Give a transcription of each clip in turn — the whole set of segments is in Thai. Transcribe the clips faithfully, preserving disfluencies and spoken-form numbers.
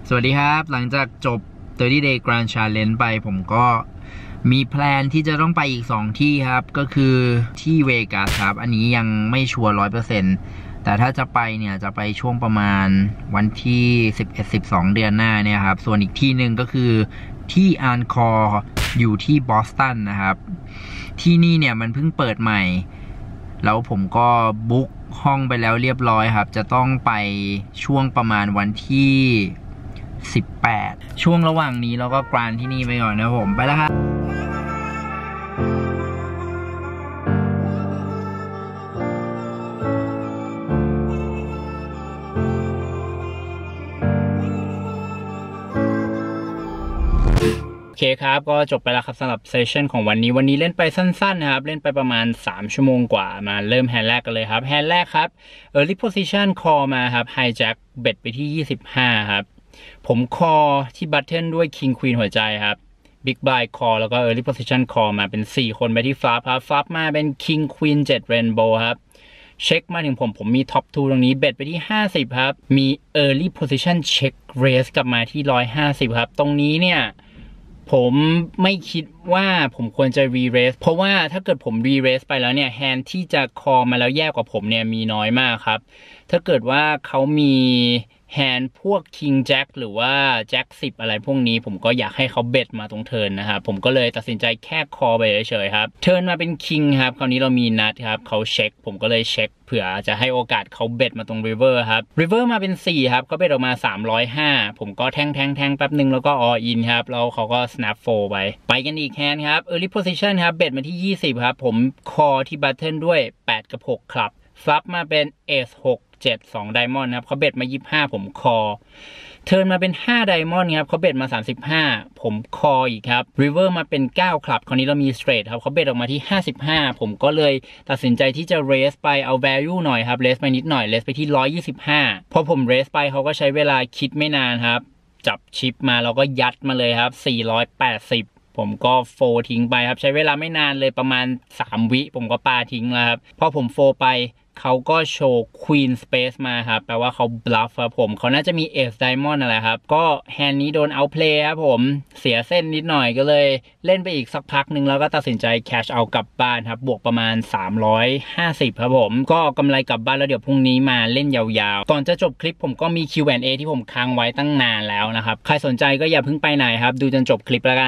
สวัสดีครับหลังจากจบสามสิบ day Grand Challenge ไปผมก็มีแพลนที่จะต้องไปอีกสองที่ครับก็คือที่เวกัสครับอันนี้ยังไม่ชัวร์ ร้อยเปอร์เซ็นต์ แต่ถ้าจะไปเนี่ยจะไปช่วงประมาณวันที่สิบเอ็ด สิบสอง เดือนหน้าเนี่ยครับส่วนอีกที่หนึ่งก็คือที่อันคอร์อยู่ที่บอสตันนะครับที่นี่เนี่ยมันเพิ่งเปิดใหม่แล้วผมก็บุ๊กห้องไปแล้วเรียบร้อยครับจะต้องไปช่วงประมาณวันที่สิบแปดช่วงระหว่างนี้เราก็กรานที่นี่ไปก่อนนะผมไปแล้วครับโอเคครับก็จบไปแล้วครับสำหรับเซสชั่นของวันนี้วันนี้เล่นไปสั้นๆนะครับเล่นไปประมาณสามชั่วโมงกว่ามาเริ่มแฮนด์แรกกันเลยครับแฮนด์แรกครับ Early Position Call มาครับ Hijack เบ็ดไปที่ยี่สิบห้าครับผมคอที่บัตเทิลด้วย King Queen หัวใจครับ Big Blind Call แล้วก็ Early Position Call มาเป็นสี่คนไปที่ฟลัปครับฟลัปมาเป็น King Queen เจ็ด Rainbow ครับเช็คมาถึงผมผมมีท็อปทูตรงนี้เบ็ดไปที่ห้าสิบครับมี Early Position Check Raise กลับมาที่หนึ่งร้อยห้าสิบครับตรงนี้เนี่ยผมไม่คิดว่าผมควรจะรีเรสเพราะว่าถ้าเกิดผมรีเรสไปแล้วเนี่ยแฮนด์ที่จะคอมาแล้วแย่กว่าผมเนี่ยมีน้อยมากครับถ้าเกิดว่าเขามีแฮนด์พวก King Jack หรือว่า Jack สิบอะไรพวกนี้ผมก็อยากให้เขาเบ็ดมาตรงเทิร์นนะครับผมก็เลยตัดสินใจแค่คอไปเฉยๆครับเทิร์นมาเป็น King ครับคราวนี้เรามีนัดครับเขาเช็คผมก็เลยเช็คเผื่อจะให้โอกาสเขาเบ็ดมาตรง River ครับ River มาเป็นสี่ครับเขาเบ็ดออกมาสามร้อยห้าผมก็แทงแทงแทงแป๊บนึงแล้วก็ all in ครับแล้วเขาก็ snap fold ไปไปกันอีกแฮนด์ครับ early position ครับเบ็ดมาที่ยี่สิบครับผมคอที่ button ด้วยแปดกับหกครับฟลัปมาเป็น ace หก เจ็ด สอง diamond ครับเขาเบ็ดมายี่สิบห้าผมคอเทิร์นมาเป็นห้า diamond ครับเขาเบ็ดมาสามสิบห้าผมคออีกครับ river มาเป็นเก้าครับคราวนี้เรามี straight ครับเขาเบ็ดออกมาที่ห้าสิบห้าผมก็เลยตัดสินใจที่จะ raise ไปเอา value หน่อยครับ raise ไปนิดหน่อย raise ไปที่หนึ่งร้อยยี่สิบห้าพอผม raise ไปเขาก็ใช้เวลาคิดไม่นานครับจับชิปมาแล้วก็ยัดมาเลยครับสี่ร้อยแปดสิบผมก็โฟทิ้งไปครับใช้เวลาไม่นานเลยประมาณสามวิผมก็ปาทิ้งแล้วครับพอผมโฟไปเขาก็โชว์ Queen Space มาครับแปลว่าเขา bluff ครับผมเขาน่าจะมี Ace Diamond อะไรครับก็แฮนด์นี้โดน outplay ครับผมเสียเส้นนิดหน่อยก็เลยเล่นไปอีกสักพักหนึ่งแล้วก็ตัดสินใจ cash เอากลับบ้านครับบวกประมาณสามร้อยห้าสิบครับผมก็กำไรกลับบ้านแล้วเดี๋ยวพรุ่งนี้มาเล่นยาวๆก่อนจะจบคลิปผมก็มี คิว แอนด์ เอ ที่ผมค้างไว้ตั้งนานแล้วนะครับใครสนใจก็อย่าเพิ่งไปไหนครับดูจนจบคลิปแล้วกัน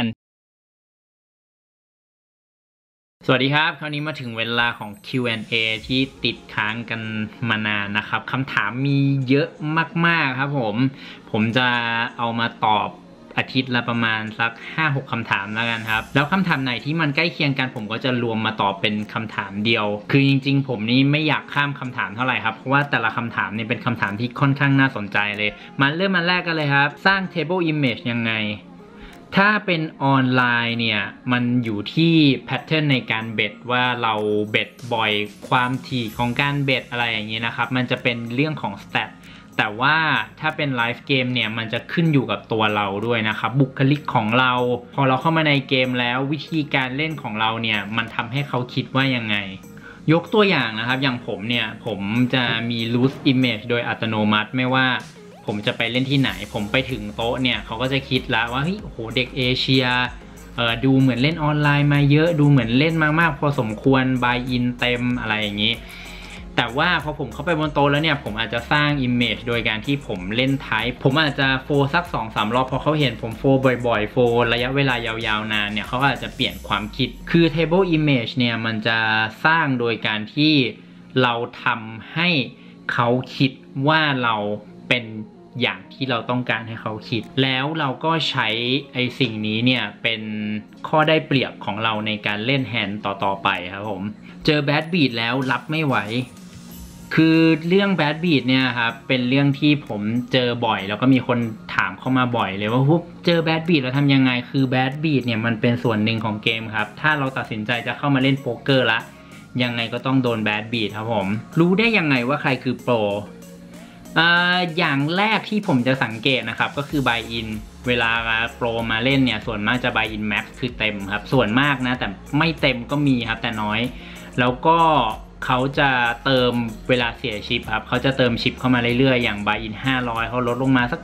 สวัสดีครับคราวนี้มาถึงเวลาของ คิว แอนด์ เอ ที่ติดค้างกันมานานนะครับคำถามมีเยอะมากๆครับผมผมจะเอามาตอบอาทิตย์ละประมาณสัก ห้าหก คำถามแล้วกันครับแล้วคำถามไหนที่มันใกล้เคียงกันผมก็จะรวมมาตอบเป็นคำถามเดียวคือจริงๆผมนี่ไม่อยากข้ามคำถามเท่าไหร่ครับเพราะว่าแต่ละคำถามนี่เป็นคำถามที่ค่อนข้างน่าสนใจเลยมาเริ่มมาแรกกันเลยครับสร้าง table image ยังไงถ้าเป็นออนไลน์เนี่ยมันอยู่ที่แพทเทิร์นในการเบ็ดว่าเราเบ็ดบ่อยความถี่ของการเบ็ดอะไรอย่างนี้นะครับมันจะเป็นเรื่องของสแตทแต่ว่าถ้าเป็นไลฟ์เกมเนี่ยมันจะขึ้นอยู่กับตัวเราด้วยนะครับบุคลิกของเราพอเราเข้ามาในเกมแล้ววิธีการเล่นของเราเนี่ยมันทำให้เขาคิดว่ายังไงยกตัวอย่างนะครับอย่างผมเนี่ยผมจะมี loose image โดยอัตโนมัติไม่ว่าผมจะไปเล่นที่ไหนผมไปถึงโต๊ะเนี่ยเขาก็จะคิดแล้วว่าเฮ้ยโอ้โหเด็กเอเชียเออดูเหมือนเล่นออนไลน์มาเยอะดูเหมือนเล่นมากๆพอสมควรบายอินเต็มอะไรอย่างนี้แต่ว่าพอผมเข้าไปบนโต๊ะแล้วเนี่ยผมอาจจะสร้าง image โดยการที่ผมเล่นไทป์ผมอาจจะโฟสัก สองสาม รอบพอเขาเห็นผมโฟบ่อยๆโฟระยะเวลายาวๆนานเนี่ยเขาอาจจะเปลี่ยนความคิดคือ table image เนี่ยมันจะสร้างโดยการที่เราทำให้เขาคิดว่าเราเป็นอย่างที่เราต้องการให้เขาคิดแล้วเราก็ใช้ไอ้สิ่งนี้เนี่ยเป็นข้อได้เปรียบของเราในการเล่นแฮนด์ต่อๆไปครับผมเจอแบดบีทแล้วรับไม่ไหวคือเรื่องแบดบีทเนี่ยครับเป็นเรื่องที่ผมเจอบ่อยแล้วก็มีคนถามเข้ามาบ่อยเลยว่าปุ๊บเจอแบดบีทแล้วทำยังไงคือแบดบีทเนี่ยมันเป็นส่วนหนึ่งของเกมครับถ้าเราตัดสินใจจะเข้ามาเล่นโป๊กเกอร์ละยังไงก็ต้องโดนแบดบีทครับผมรู้ได้ยังไงว่าใครคือโปรอ่าอย่างแรกที่ผมจะสังเกตนะครับก็คือ buy in เวลาโปรมาเล่นเนี่ยส่วนมากจะ buy in max คือเต็มครับส่วนมากนะแต่ไม่เต็มก็มีครับแต่น้อยแล้วก็เขาจะเติมเวลาเสียชิปครับเขาจะเติมชิปเข้ามาเรื่อยๆอย่าง buy in ห้าร้อยเขาลดลงมาสัก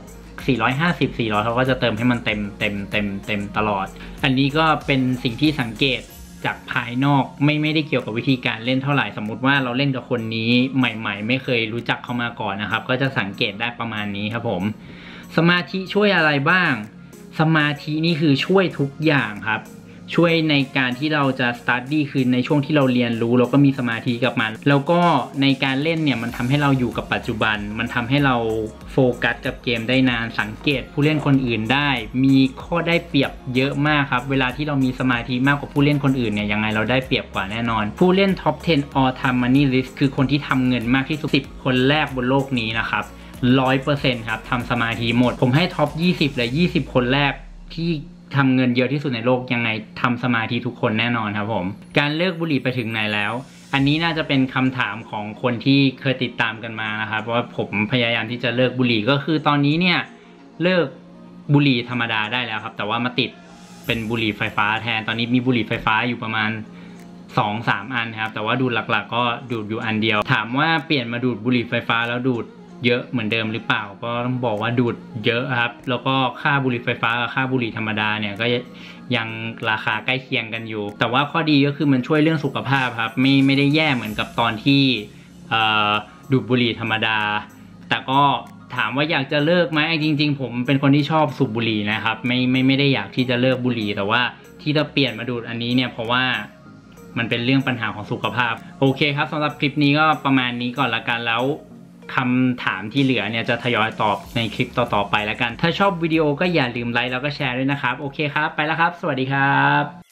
สี่ร้อยห้าสิบ สี่ร้อยเขาก็จะเติมให้มันเต็มเต็มเต็มเต็มตลอดอันนี้ก็เป็นสิ่งที่สังเกตจากภายนอกไม่ไม่ได้เกี่ยวกับวิธีการเล่นเท่าไหร่สมมุติว่าเราเล่นกับคนนี้ใหม่ๆไม่เคยรู้จักเขามาก่อนนะครับก็จะสังเกตได้ประมาณนี้ครับผมสมาธิช่วยอะไรบ้างสมาธินี่คือช่วยทุกอย่างครับช่วยในการที่เราจะ study คือในช่วงที่เราเรียนรู้เราก็มีสมาธิกับมันแล้วก็ในการเล่นเนี่ยมันทำให้เราอยู่กับปัจจุบันมันทำให้เราโฟกัสกับเกมได้นานสังเกตผู้เล่นคนอื่นได้มีข้อได้เปรียบเยอะมากครับเวลาที่เรามีสมาธิมากกว่าผู้เล่นคนอื่นเนี่ยยังไงเราได้เปรียบกว่าแน่นอนผู้เล่น ท็อป เท็น all time money list คือคนที่ทำเงินมากที่สุดสิบคนแรกบนโลกนี้นะครับ ร้อยเปอร์เซ็นต์ ครับทำสมาธิหมดผมให้ท็อปยี่สิบเลยยี่สิบคนแรกที่ทำเงินเยอะที่สุดในโลกยังไงทำสมาธิทุกคนแน่นอนครับผมการเลิกบุหรี่ไปถึงไหนแล้วอันนี้น่าจะเป็นคำถามของคนที่เคยติดตามกันมานะครับเพราะว่าผมพยายามที่จะเลิกบุหรี่ก็คือตอนนี้เนี่ยเลิกบุหรี่ธรรมดาได้แล้วครับแต่ว่ามาติดเป็นบุหรี่ไฟฟ้าแทนตอนนี้มีบุหรี่ไฟฟ้าอยู่ประมาณ สองสาม อันครับแต่ว่าดูดหลักๆก็ดูดอยู่อันเดียวถามว่าเปลี่ยนมาดูดบุหรี่ไฟฟ้าแล้วดูดเยอะเหมือนเดิมหรือเปล่าก็ต้องบอกว่าดูดเยอะครับแล้วก็ค่าบุหรี่ไฟฟ้ากับค่าบุหรี่ธรรมดาเนี่ยก็ยังราคาใกล้เคียงกันอยู่แต่ว่าข้อดีก็คือมันช่วยเรื่องสุขภาพครับไม่ไม่ได้แย่เหมือนกับตอนที่ดูดบุหรี่ธรรมดาแต่ก็ถามว่าอยากจะเลิกไหมจริงๆผมเป็นคนที่ชอบสูบบุหรี่นะครับไม่ไม่ไม่ได้อยากที่จะเลิกบุหรี่แต่ว่าที่จะเปลี่ยนมาดูดอันนี้เนี่ยเพราะว่ามันเป็นเรื่องปัญหาของสุขภาพโอเคครับสำหรับคลิปนี้ก็ประมาณนี้ก่อนละกันแล้วคำถามที่เหลือเนี่ยจะทยอยตอบในคลิปต่อๆไปแล้วกันถ้าชอบวิดีโอก็อย่าลืมไลค์แล้วก็แชร์ด้วยนะครับโอเคครับไปแล้วครับสวัสดีครับ